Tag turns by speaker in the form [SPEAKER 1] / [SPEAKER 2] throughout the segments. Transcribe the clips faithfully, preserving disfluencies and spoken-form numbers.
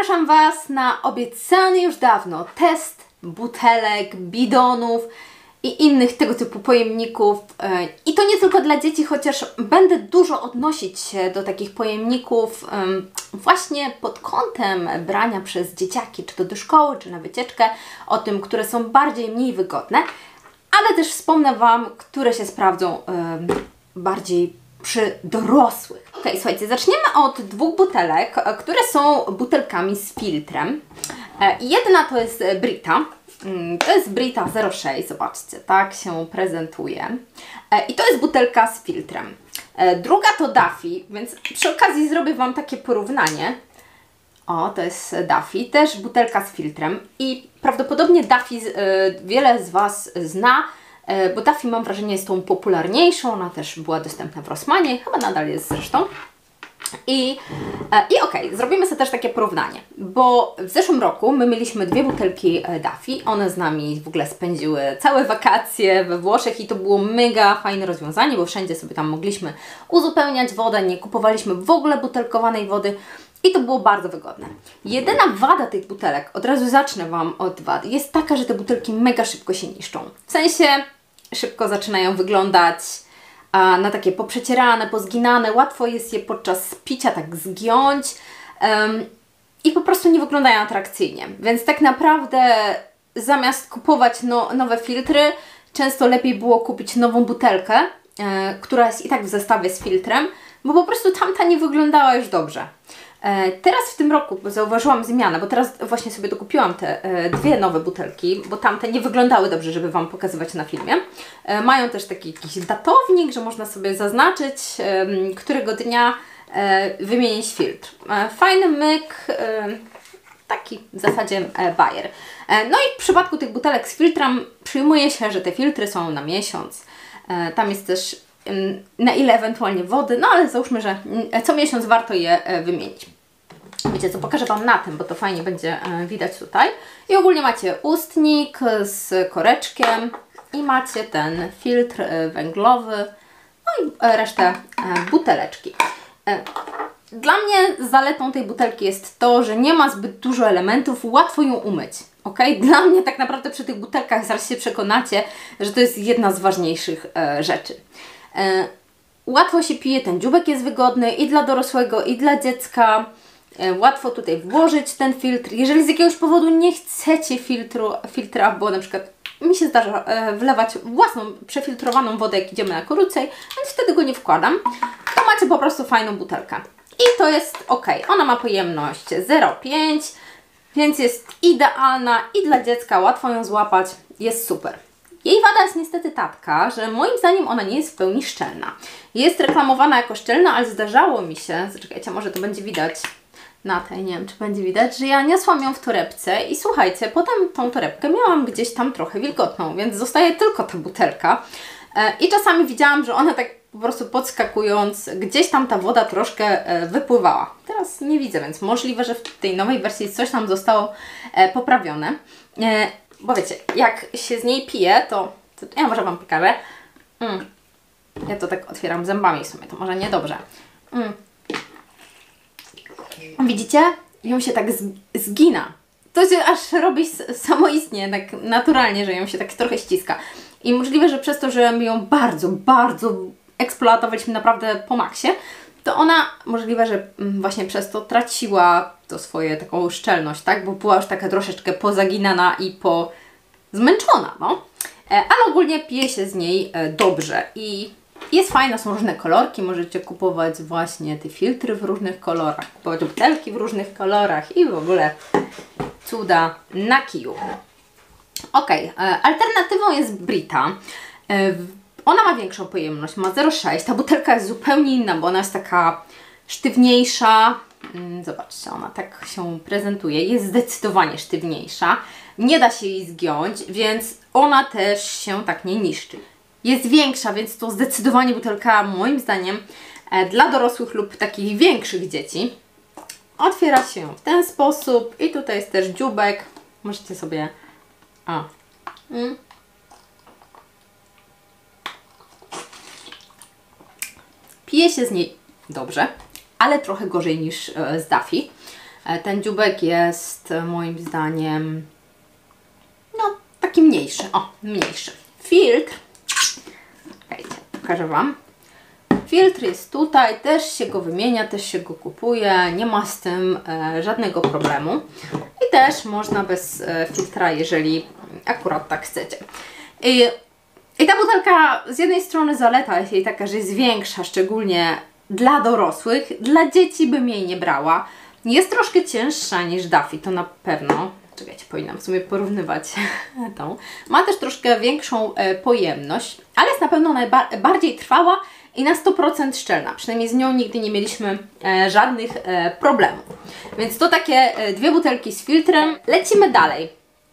[SPEAKER 1] zapraszam Was na obiecany już dawno test butelek, bidonów i innych tego typu pojemników. I to nie tylko dla dzieci, chociaż będę dużo odnosić się do takich pojemników właśnie pod kątem brania przez dzieciaki, czy to do szkoły, czy na wycieczkę, o tym, które są bardziej, mniej wygodne, ale też wspomnę Wam, które się sprawdzą bardziej przy dorosłych. Ok, słuchajcie, zaczniemy od dwóch butelek, które są butelkami z filtrem. Jedna to jest Brita. To jest Brita zero sześć, zobaczcie, tak się prezentuje. I to jest butelka z filtrem. Druga to Daffy, więc przy okazji zrobię Wam takie porównanie. O, to jest Daffy, też butelka z filtrem. I prawdopodobnie Daffy wiele z Was zna, bo Daffy, mam wrażenie, jest tą popularniejszą. Ona też była dostępna w Rossmanie, chyba nadal jest zresztą. I, i okej, okay, zrobimy sobie też takie porównanie, bo w zeszłym roku my mieliśmy dwie butelki Daffy, one z nami w ogóle spędziły całe wakacje we Włoszech i to było mega fajne rozwiązanie, bo wszędzie sobie tam mogliśmy uzupełniać wodę, nie kupowaliśmy w ogóle butelkowanej wody i to było bardzo wygodne. Jedyna wada tych butelek, od razu zacznę Wam od wad, jest taka, że te butelki mega szybko się niszczą. W sensie szybko zaczynają wyglądać na takie poprzecierane, pozginane, łatwo jest je podczas picia tak zgiąć um, i po prostu nie wyglądają atrakcyjnie. Więc tak naprawdę zamiast kupować no, nowe filtry, często lepiej było kupić nową butelkę, e, która jest i tak w zestawie z filtrem, bo po prostu tamta nie wyglądała już dobrze. E, teraz w tym roku zauważyłam zmianę, bo teraz właśnie sobie dokupiłam te e, dwie nowe butelki, bo tamte nie wyglądały dobrze, żeby Wam pokazywać na filmie. E, mają też taki jakiś datownik, że można sobie zaznaczyć, e, którego dnia e, wymienić filtr. E, fajny myk, e, taki w zasadzie e, Bayer. E, no i w przypadku tych butelek z filtrem przyjmuje się, że te filtry są na miesiąc. E, tam jest też e, na ile ewentualnie wody, no ale załóżmy, że co miesiąc warto je e, wymienić. Wiecie co, pokażę Wam na tym, bo to fajnie będzie e, widać tutaj. I ogólnie macie ustnik z koreczkiem i macie ten filtr e, węglowy, no i e, resztę e, buteleczki. E, Dla mnie zaletą tej butelki jest to, że nie ma zbyt dużo elementów, łatwo ją umyć. Ok? Dla mnie tak naprawdę przy tych butelkach zaraz się przekonacie, że to jest jedna z ważniejszych e, rzeczy. E, łatwo się pije, ten dzióbek jest wygodny i dla dorosłego, i dla dziecka. E, łatwo tutaj włożyć ten filtr. Jeżeli z jakiegoś powodu nie chcecie filtru, filtra, bo na przykład mi się zdarza e, wlewać własną przefiltrowaną wodę, jak idziemy na krócej, więc wtedy go nie wkładam, to macie po prostu fajną butelkę. I to jest ok. Ona ma pojemność zero przecinek pięć, więc jest idealna i dla dziecka, łatwo ją złapać, jest super. Jej wada jest niestety taka, że moim zdaniem ona nie jest w pełni szczelna. Jest reklamowana jako szczelna, ale zdarzało mi się, zaczekajcie, może to będzie widać na tej, nie wiem czy będzie widać, że ja niosłam ją w torebce i słuchajcie, potem tą torebkę miałam gdzieś tam trochę wilgotną, więc zostaje tylko ta butelka. I czasami widziałam, że ona tak po prostu podskakując, gdzieś tam ta woda troszkę wypływała. Teraz nie widzę, więc możliwe, że w tej nowej wersji coś tam zostało poprawione. Bo wiecie, jak się z niej pije, to, to ja może Wam pokażę. Mm. Ja to tak otwieram zębami w sumie, to może niedobrze. Mm. Widzicie? Ją się tak zgina. To się aż robi samoistnie, tak naturalnie, że ją się tak trochę ściska. I możliwe, że przez to, że my ją bardzo, bardzo eksploatowaliśmy naprawdę po maksie, to ona możliwe, że właśnie przez to traciła to swoje taką szczelność, tak? Bo była już taka troszeczkę pozaginana i po zmęczona, no. Ale ogólnie pije się z niej dobrze i jest fajna, są różne kolorki, możecie kupować właśnie te filtry w różnych kolorach, kupować butelki w różnych kolorach i w ogóle cuda na kiju. Ok, alternatywą jest Brita. Ona ma większą pojemność, ma zero przecinek sześć. Ta butelka jest zupełnie inna, bo ona jest taka sztywniejsza. Zobaczcie, ona tak się prezentuje. Jest zdecydowanie sztywniejsza. Nie da się jej zgiąć, więc ona też się tak nie niszczy. Jest większa, więc to zdecydowanie butelka, moim zdaniem, dla dorosłych lub takich większych dzieci. Otwiera się w ten sposób i tutaj jest też dzióbek. Możecie sobie... A. Mm. Pije się z niej dobrze, ale trochę gorzej niż e, z Daffy. Ten dzióbek jest moim zdaniem no taki mniejszy, o mniejszy. Filtr, czekajcie, pokażę Wam. Filtr jest tutaj, też się go wymienia, też się go kupuje, nie ma z tym e, żadnego problemu. I też można bez e, filtra, jeżeli akurat tak chcecie. I, I ta butelka z jednej strony zaleta jest jej taka, że jest większa, szczególnie dla dorosłych. Dla dzieci bym jej nie brała. Jest troszkę cięższa niż Duffy, to na pewno. Czekajcie, powinnam w sumie porównywać tą. Ma też troszkę większą e, pojemność, ale jest na pewno najbardziej trwała i na sto procent szczelna. Przynajmniej z nią nigdy nie mieliśmy e, żadnych e, problemów. Więc to takie e, dwie butelki z filtrem. Lecimy dalej.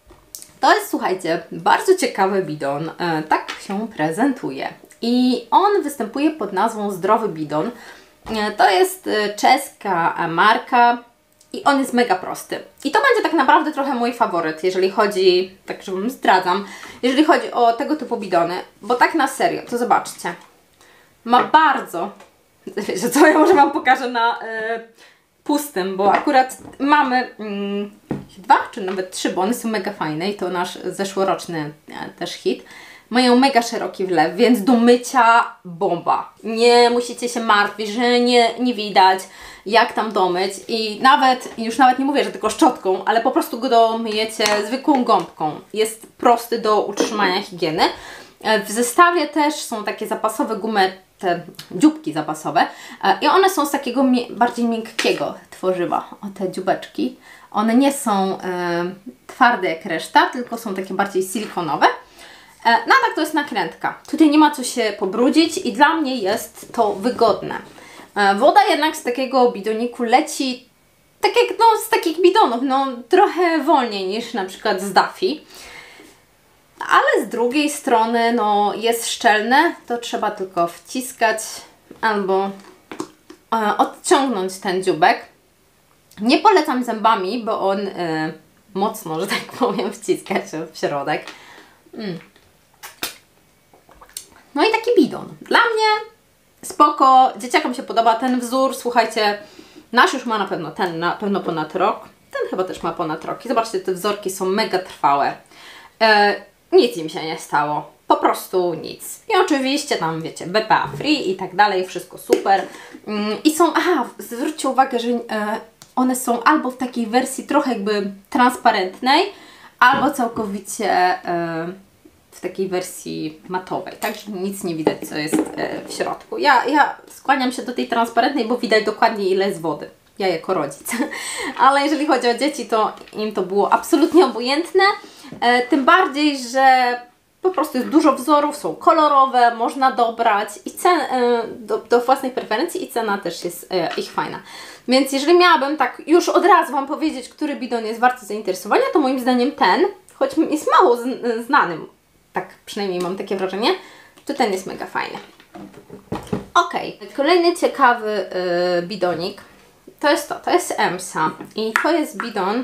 [SPEAKER 1] To jest, słuchajcie, bardzo ciekawy bidon. E, tak się prezentuje. I on występuje pod nazwą Zdrowy Bidon. E, to jest e, czeska marka. I on jest mega prosty. I to będzie tak naprawdę trochę mój faworyt, jeżeli chodzi, tak że Wam zdradzam, jeżeli chodzi o tego typu bidony, bo tak na serio, to zobaczcie. Ma bardzo, wiecie co, ja może Wam pokażę na y, pustym, bo akurat mamy y, dwa, czy nawet trzy, bo one są mega fajne i to nasz zeszłoroczny y, też hit. Mają mega szeroki wlew, więc do mycia bomba. Nie musicie się martwić, że nie, nie widać, jak tam domyć i nawet, już nawet nie mówię, że tylko szczotką, ale po prostu go domyjecie zwykłą gąbką. Jest prosty do utrzymania higieny. W zestawie też są takie zapasowe gumy, te dzióbki zapasowe i one są z takiego bardziej miękkiego tworzywa. O, te dzióbeczki. One nie są e, twarde jak reszta, tylko są takie bardziej silikonowe. No a tak to jest nakrętka. Tutaj nie ma co się pobrudzić i dla mnie jest to wygodne. Woda jednak z takiego bidoniku leci tak jak no, z takich bidonów, no trochę wolniej niż na przykład z Duffy. Ale z drugiej strony no, jest szczelne, to trzeba tylko wciskać albo e, odciągnąć ten dzióbek. Nie polecam zębami, bo on e, mocno, że tak powiem, wciska się w środek. Mm. No i taki bidon. Dla mnie spoko, dzieciakom się podoba ten wzór, słuchajcie, nasz już ma na pewno ten, na pewno ponad rok, ten chyba też ma ponad rok. I zobaczcie, te wzorki są mega trwałe. E, nic im się nie stało, po prostu nic. I oczywiście tam, wiecie, B P A free i tak dalej, wszystko super. Mm, I są, aha, zwróćcie uwagę, że e, one są albo w takiej wersji trochę jakby transparentnej, albo całkowicie e, w takiej wersji matowej, tak, że nic nie widać, co jest e, w środku. Ja, ja skłaniam się do tej transparentnej, bo widać dokładnie, ile jest wody. Ja jako rodzic. Ale jeżeli chodzi o dzieci, to im to było absolutnie obojętne. E, tym bardziej, że po prostu jest dużo wzorów, są kolorowe, można dobrać i cen, e, do, do własnej preferencji i cena też jest e, ich fajna. Więc jeżeli miałabym tak już od razu Wam powiedzieć, który bidon jest warty zainteresowania, to moim zdaniem ten, choć jest mało z, znanym, tak przynajmniej mam takie wrażenie, to ten jest mega fajny. Ok, kolejny ciekawy yy, bidonik to jest to, to jest EMSA i to jest bidon,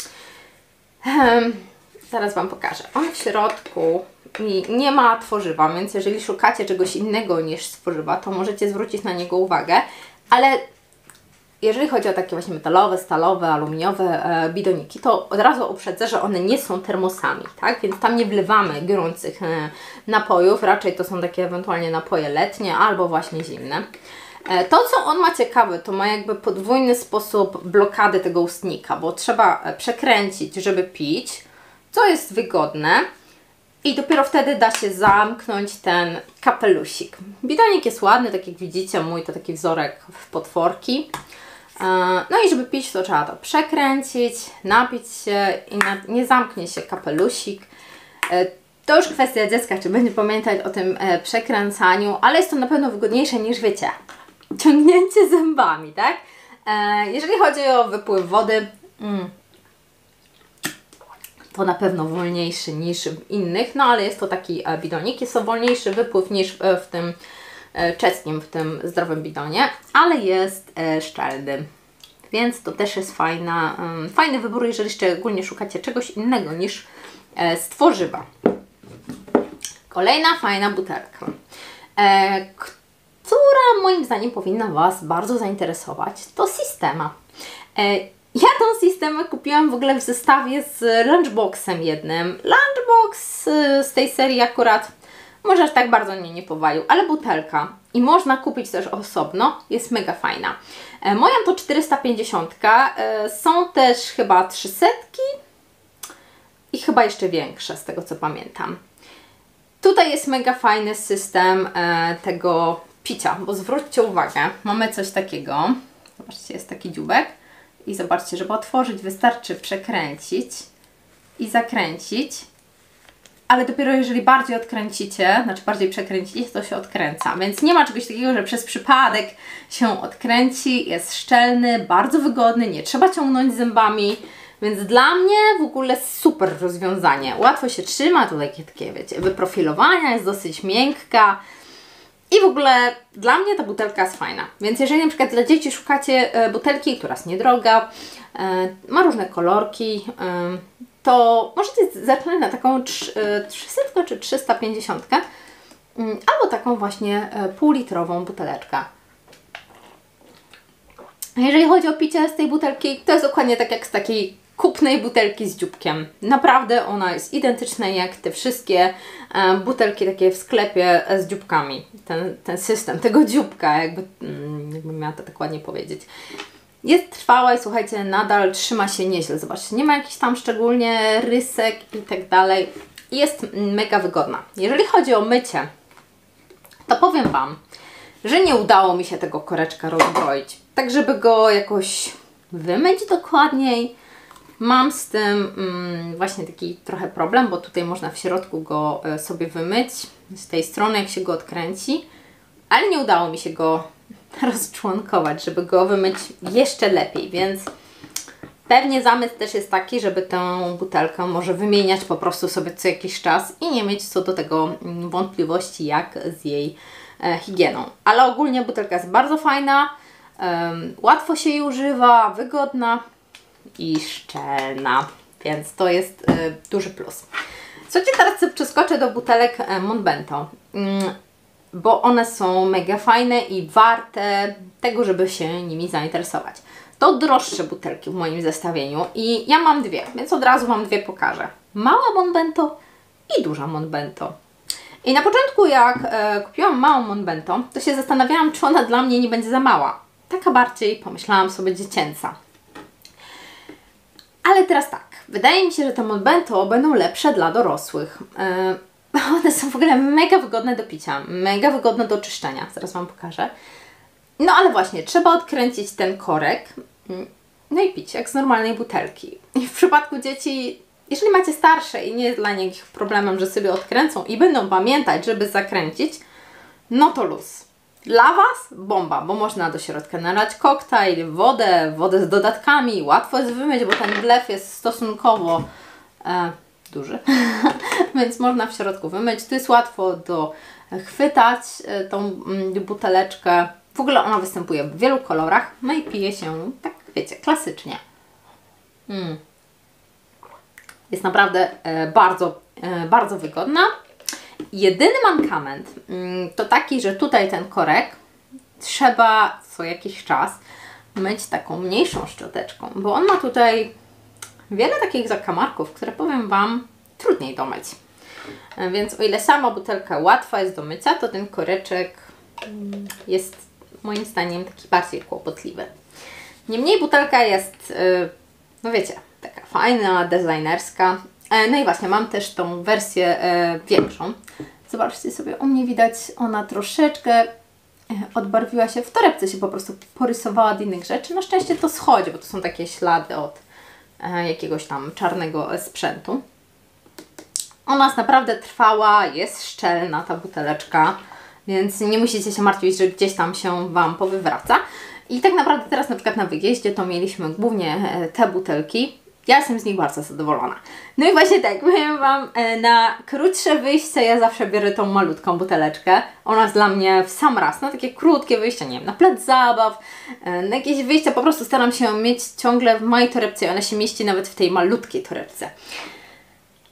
[SPEAKER 1] um, zaraz Wam pokażę, on w środku nie ma tworzywa, więc jeżeli szukacie czegoś innego niż tworzywa, to możecie zwrócić na niego uwagę, ale jeżeli chodzi o takie właśnie metalowe, stalowe, aluminiowe e, bidoniki, to od razu uprzedzę, że one nie są termosami, tak? Więc tam nie wlewamy gorących e, napojów, raczej to są takie ewentualnie napoje letnie albo właśnie zimne. E, to, co on ma ciekawe, to ma jakby podwójny sposób blokady tego ustnika, bo trzeba przekręcić, żeby pić, co jest wygodne. I dopiero wtedy da się zamknąć ten kapelusik. Bidonik jest ładny, tak jak widzicie, mój to taki wzorek w potworki. No i żeby pić, to trzeba to przekręcić, napić się i nie zamknie się kapelusik. To już kwestia dziecka, czy będzie pamiętać o tym przekręcaniu, ale jest to na pewno wygodniejsze niż, wiecie, ciągnięcie zębami, tak? Jeżeli chodzi o wypływ wody, mm, to na pewno wolniejszy niż w innych, no ale jest to taki bidonik, jest to wolniejszy wypływ niż w tym czeskim, w tym zdrowym bidonie, ale jest szczelny, więc to też jest fajna, fajny wybór, jeżeli szczególnie szukacie czegoś innego niż z tworzywa. Kolejna fajna butelka, która moim zdaniem powinna Was bardzo zainteresować, to Systema. Ja tą systemę kupiłam w ogóle w zestawie z lunchboxem jednym. Lunchbox z tej serii akurat może aż tak bardzo mnie nie powalił, ale butelka. I można kupić też osobno, jest mega fajna. Moja to czterysta pięćdziesiąt, są też chyba trzysta i chyba jeszcze większe z tego co pamiętam. Tutaj jest mega fajny system tego picia, bo zwróćcie uwagę, mamy coś takiego. Zobaczcie, jest taki dziubek. I zobaczcie, żeby otworzyć wystarczy przekręcić i zakręcić, ale dopiero jeżeli bardziej odkręcicie, znaczy bardziej przekręcicie, to się odkręca, więc nie ma czegoś takiego, że przez przypadek się odkręci, jest szczelny, bardzo wygodny, nie trzeba ciągnąć zębami, więc dla mnie w ogóle super rozwiązanie. Łatwo się trzyma, tutaj takie, wiecie, wyprofilowania, jest dosyć miękka. I w ogóle dla mnie ta butelka jest fajna, więc jeżeli na przykład dla dzieci szukacie e, butelki, która jest niedroga, e, ma różne kolorki, e, to możecie zacząć na taką trzysta czy trzysta pięćdziesiąt, e, albo taką właśnie e, półlitrową buteleczkę. Jeżeli chodzi o picie z tej butelki, to jest dokładnie tak jak z takiej kupnej butelki z dzióbkiem. Naprawdę ona jest identyczna jak te wszystkie e, butelki takie w sklepie z dzióbkami. Ten, ten system tego dzióbka, jakby, mm, jakbym miała to tak ładnie powiedzieć. Jest trwała i słuchajcie, nadal trzyma się nieźle. Zobaczcie, nie ma jakichś tam szczególnie rysek i tak dalej. Jest mega wygodna. Jeżeli chodzi o mycie, to powiem Wam, że nie udało mi się tego koreczka rozbroić. Tak, żeby go jakoś wymyć dokładniej. Mam z tym mm, właśnie taki trochę problem, bo tutaj można w środku go y, sobie wymyć z tej strony, jak się go odkręci, ale nie udało mi się go rozczłonkować, żeby go wymyć jeszcze lepiej, więc pewnie zamysł też jest taki, żeby tę butelkę może wymieniać po prostu sobie co jakiś czas i nie mieć co do tego mm, wątpliwości, jak z jej e, higieną. Ale ogólnie butelka jest bardzo fajna, um, łatwo się jej używa, wygodna i szczelna, więc to jest y, duży plus. Słuchajcie, teraz sobie przeskoczę do butelek y, Monbento, y, bo one są mega fajne i warte tego, żeby się nimi zainteresować. To droższe butelki w moim zestawieniu i ja mam dwie, więc od razu Wam dwie pokażę. Mała Monbento i duża Monbento. I na początku jak y, kupiłam małą Monbento, to się zastanawiałam, czy ona dla mnie nie będzie za mała. Taka bardziej, pomyślałam sobie, dziecięca. Ale teraz tak, wydaje mi się, że te Monbento będą lepsze dla dorosłych. Yy, one są w ogóle mega wygodne do picia, mega wygodne do czyszczenia, zaraz Wam pokażę. No ale właśnie, trzeba odkręcić ten korek, no i pić jak z normalnej butelki. I w przypadku dzieci, jeżeli macie starsze i nie jest dla nich problemem, że sobie odkręcą i będą pamiętać, żeby zakręcić, no to luz. Dla Was bomba, bo można do środka nalać koktajl, wodę, wodę z dodatkami, łatwo jest wymyć, bo ten wlew jest stosunkowo e, duży, więc można w środku wymyć. Tu jest łatwo do chwytać e, tą mm, buteleczkę. W ogóle ona występuje w wielu kolorach, no i pije się, tak wiecie, klasycznie. Mm. Jest naprawdę e, bardzo, e, bardzo wygodna. Jedyny mankament to taki, że tutaj ten korek trzeba co jakiś czas myć taką mniejszą szczoteczką, bo on ma tutaj wiele takich zakamarków, które powiem Wam trudniej domyć. Więc o ile sama butelka łatwa jest do mycia, to ten koreczek jest moim zdaniem taki bardziej kłopotliwy. Niemniej butelka jest, no wiecie, taka fajna, designerska. No i właśnie, mam też tą wersję e, większą. Zobaczcie sobie, u mnie widać, ona troszeczkę odbarwiła się, w torebce się po prostu porysowała od innych rzeczy. Na szczęście to schodzi, bo to są takie ślady od e, jakiegoś tam czarnego sprzętu. Ona jest naprawdę trwała, jest szczelna ta buteleczka, więc nie musicie się martwić, że gdzieś tam się Wam powywraca. I tak naprawdę teraz na przykład na wyjeździe to mieliśmy głównie te butelki. Ja jestem z nich bardzo zadowolona. No i właśnie tak, powiem Wam, na krótsze wyjście ja zawsze biorę tą malutką buteleczkę. Ona jest dla mnie w sam raz, na takie krótkie wyjścia, nie wiem, na plac zabaw, na jakieś wyjścia, po prostu staram się mieć ciągle w mojej torebce. Ona się mieści nawet w tej malutkiej torebce.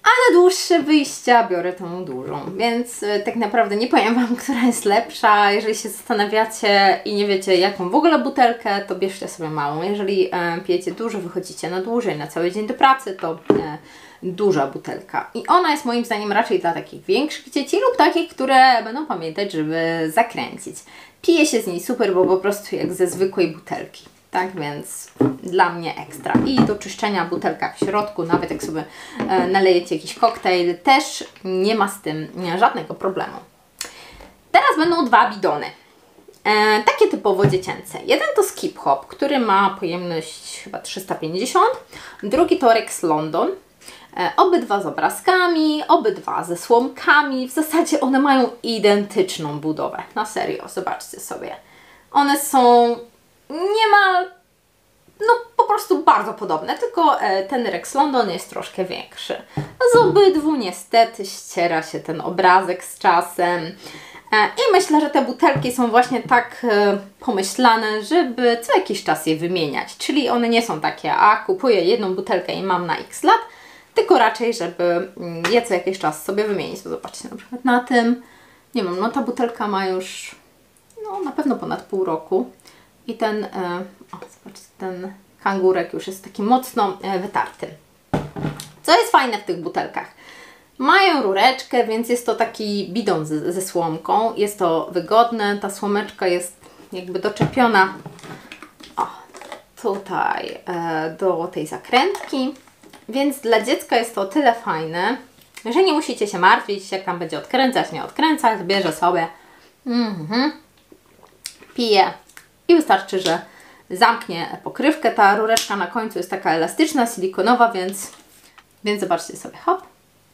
[SPEAKER 1] A na dłuższe wyjścia biorę tą dużą, więc y, tak naprawdę nie powiem Wam, która jest lepsza. Jeżeli się zastanawiacie i nie wiecie jaką w ogóle butelkę, to bierzcie sobie małą. Jeżeli y, pijecie dużo, wychodzicie na dłużej, na cały dzień do pracy, to y, duża butelka. I ona jest moim zdaniem raczej dla takich większych dzieci lub takich, które będą pamiętać, żeby zakręcić. Pije się z niej super, bo po prostu jak ze zwykłej butelki. Tak więc dla mnie ekstra. I do czyszczenia butelka w środku, nawet jak sobie e, nalejecie jakiś koktajl, też nie ma z tym żadnego problemu. Teraz będą dwa bidony. E, takie typowo dziecięce. Jeden to Skip Hop, który ma pojemność chyba trzysta pięćdziesiąt. Drugi to Rex London. E, obydwa z obrazkami, obydwa ze słomkami. W zasadzie one mają identyczną budowę. Na serio, zobaczcie sobie. One są niemal, no po prostu bardzo podobne, tylko e, ten Rex London jest troszkę większy. Z obydwu niestety ściera się ten obrazek z czasem. E, I myślę, że te butelki są właśnie tak e, pomyślane, żeby co jakiś czas je wymieniać. Czyli one nie są takie, a kupuję jedną butelkę i mam na x lat, tylko raczej, żeby je co jakiś czas sobie wymienić. Bo zobaczcie, na przykład na tym, nie wiem, no ta butelka ma już no na pewno ponad pół roku. I ten, e, o, zobaczcie, ten kangurek już jest taki mocno e, wytarty. Co jest fajne w tych butelkach? Mają rureczkę, więc jest to taki bidon z, ze słomką. Jest to wygodne. Ta słomeczka jest jakby doczepiona o, tutaj e, do tej zakrętki. Więc dla dziecka jest to o tyle fajne, że nie musicie się martwić, jak tam będzie odkręcać, nie odkręcać. Bierze sobie, mm-hmm, pije. I wystarczy, że zamknie pokrywkę. Ta rureczka na końcu jest taka elastyczna, silikonowa, więc, więc zobaczcie sobie, hop.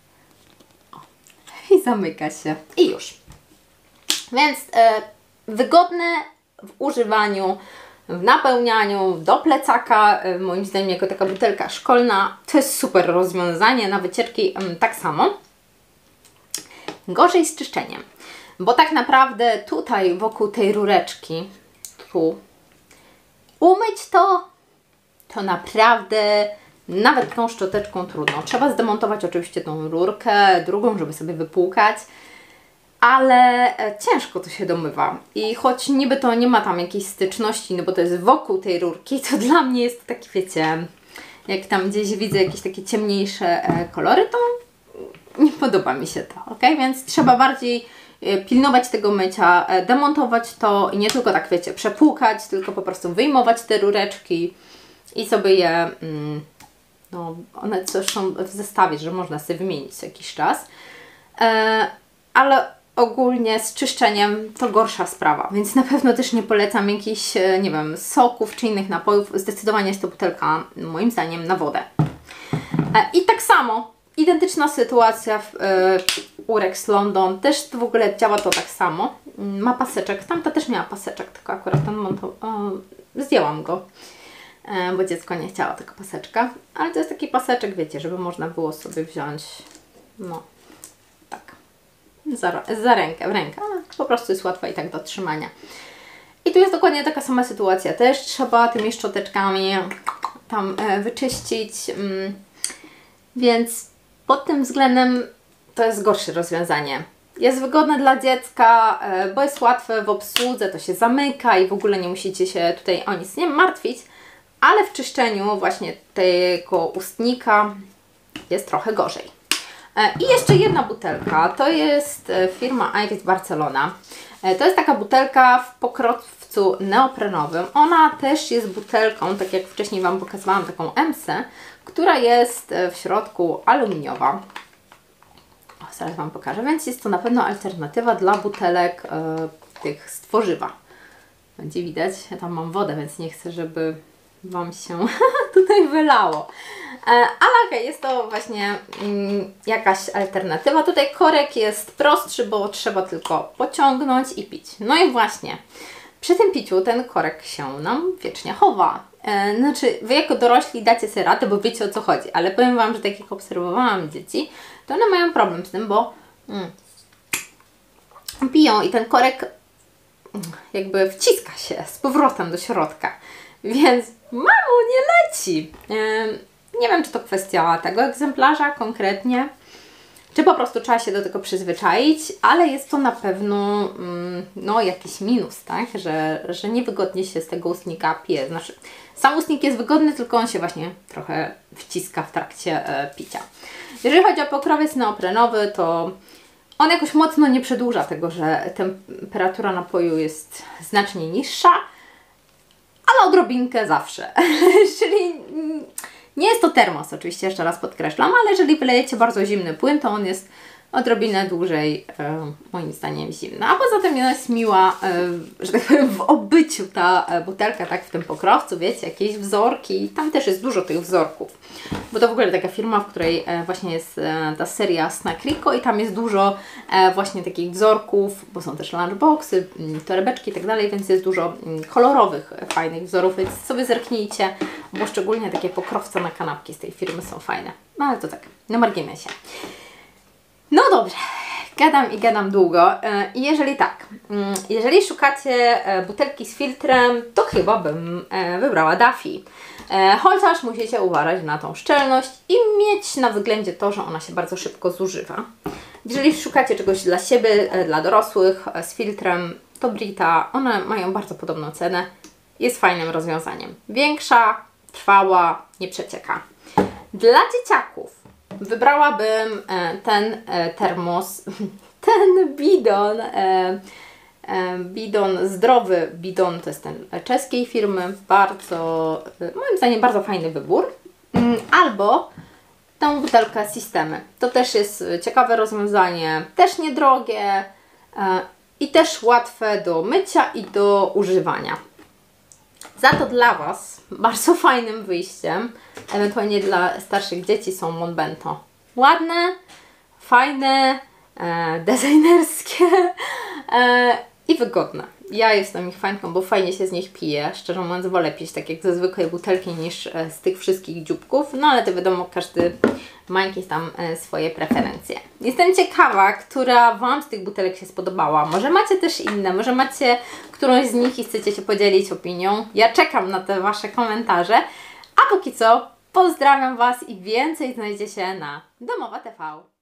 [SPEAKER 1] O, i zamyka się. I już. Więc e, wygodne w używaniu, w napełnianiu, do plecaka. E, moim zdaniem jako taka butelka szkolna to jest super rozwiązanie. Na wycieczki e, tak samo. Gorzej z czyszczeniem. Bo tak naprawdę tutaj wokół tej rureczki tu umyć to, to naprawdę nawet tą szczoteczką trudno. Trzeba zdemontować oczywiście tą rurkę, drugą, żeby sobie wypłukać, ale ciężko to się domywa. I choć niby to nie ma tam jakiejś styczności, no bo to jest wokół tej rurki, to dla mnie jest to taki, wiecie, jak tam gdzieś widzę jakieś takie ciemniejsze kolory, to nie podoba mi się to, ok? Więc trzeba bardziej pilnować tego mycia, demontować to i nie tylko tak, wiecie, przepłukać, tylko po prostu wyjmować te rureczki i sobie je, no one też są w zestawie, że można sobie wymienić co jakiś czas, e, ale ogólnie z czyszczeniem to gorsza sprawa, więc na pewno też nie polecam jakichś, nie wiem, soków czy innych napojów. Zdecydowanie jest to butelka, moim zdaniem, na wodę. E, I tak samo, identyczna sytuacja w, e, u Rex London, też w ogóle działa to tak samo. Ma paseczek, tamta też miała paseczek, tylko akurat ten monto, e, zdjęłam go, e, bo dziecko nie chciało tego paseczka, ale to jest taki paseczek, wiecie, żeby można było sobie wziąć, no, tak, za, za rękę, w rękę, ale po prostu jest łatwa i tak do trzymania. I tu jest dokładnie taka sama sytuacja, też trzeba tymi szczoteczkami tam e, wyczyścić, mm, więc pod tym względem to jest gorsze rozwiązanie. Jest wygodne dla dziecka, bo jest łatwe w obsłudze, to się zamyka i w ogóle nie musicie się tutaj o nic nie martwić, ale w czyszczeniu właśnie tego ustnika jest trochę gorzej. I jeszcze jedna butelka, to jest firma Iris Barcelona. To jest taka butelka w pokrowcu neoprenowym. Ona też jest butelką, tak jak wcześniej Wam pokazywałam, taką emsę, która jest w środku aluminiowa. O, zaraz Wam pokażę, więc jest to na pewno alternatywa dla butelek e, tych z tworzywa. Będzie widać, ja tam mam wodę, więc nie chcę, żeby Wam się tutaj wylało. E, ale okej, okay, jest to właśnie mm, jakaś alternatywa. Tutaj korek jest prostszy, bo trzeba tylko pociągnąć i pić. No i właśnie, przy tym piciu ten korek się nam wiecznie chowa. E, znaczy, Wy jako dorośli dacie sobie radę, bo wiecie o co chodzi, ale powiem Wam, że tak jak obserwowałam dzieci, to one mają problem z tym, bo mm, piją i ten korek mm, jakby wciska się z powrotem do środka. Więc mamo, nie leci! E, Nie wiem, czy to kwestia tego egzemplarza konkretnie, czy po prostu trzeba się do tego przyzwyczaić, ale jest to na pewno mm, no, jakiś minus, tak? Że, że niewygodnie się z tego ustnika pije. Znaczy, sam ustnik jest wygodny, tylko on się właśnie trochę wciska w trakcie e, picia. Jeżeli chodzi o pokrowiec neoprenowy, to on jakoś mocno nie przedłuża tego, że temperatura napoju jest znacznie niższa, ale odrobinkę zawsze. Czyli nie jest to termos, oczywiście, jeszcze raz podkreślam, ale jeżeli wylejecie bardzo zimny płyn, to on jest odrobinę dłużej, e, moim zdaniem, zimny. A poza tym jest miła, e, że tak powiem, w obyciu ta e, butelka, tak, w tym pokrowcu, wiecie, jakieś wzorki. Tam też jest dużo tych wzorków, bo to w ogóle taka firma, w której e, właśnie jest e, ta seria Snack Rico i tam jest dużo e, właśnie takich wzorków, bo są też lunchboxy, torebeczki i tak dalej, więc jest dużo m, kolorowych, e, fajnych wzorów, więc sobie zerknijcie, bo szczególnie takie pokrowce na kanapki z tej firmy są fajne. No ale to tak, na marginesie. No dobrze, gadam i gadam długo i jeżeli tak, jeżeli szukacie butelki z filtrem, to chyba bym wybrała Duffy. Chociaż musicie uważać na tą szczelność i mieć na względzie to, że ona się bardzo szybko zużywa. Jeżeli szukacie czegoś dla siebie, dla dorosłych z filtrem, to Brita, one mają bardzo podobną cenę, jest fajnym rozwiązaniem. Większa, trwała, nie przecieka. Dla dzieciaków wybrałabym ten termos, ten bidon, bidon, zdrowy bidon, to jest ten czeskiej firmy, bardzo, moim zdaniem bardzo fajny wybór, albo tą butelkę Systemy. To też jest ciekawe rozwiązanie, też niedrogie i też łatwe do mycia i do używania. Za to dla Was bardzo fajnym wyjściem, ewentualnie dla starszych dzieci, są Monbento. Ładne, fajne, e, designerskie e, i wygodne. Ja jestem ich fanką, bo fajnie się z nich pije. Szczerze mówiąc, wolę pić tak jak ze zwykłej butelki niż e, z tych wszystkich dzióbków. No ale to wiadomo, każdy ma jakieś tam e, swoje preferencje. Jestem ciekawa, która Wam z tych butelek się spodobała. Może macie też inne, może macie którąś z nich i chcecie się podzielić opinią. Ja czekam na te Wasze komentarze. A póki co pozdrawiam Was i więcej znajdzie się na Domowa T V.